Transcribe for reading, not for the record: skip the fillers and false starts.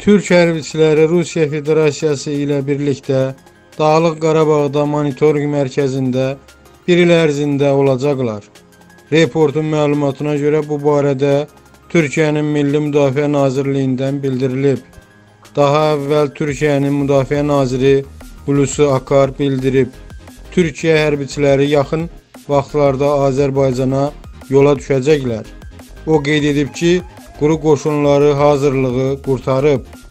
Türk hərbiçiləri Rusiya Federasiyası ilə birlikdə Dağlıq Qarabağda monitorinq mərkəzində bir il ərzində olacaqlar. Reportun məlumatına görə bu barədə Türkiyənin Milli Müdafiə Nazirliyindən bildirilib. Daha əvvəl Türkiyənin Müdafiə Naziri Hulusi Akar bildirib. Türkiyə hərbiçiləri yaxın vaxtlarda Azərbaycana yola düşəcəklər. O qeyd edib ki, quru qoşunları hazırlığı qurtarıb.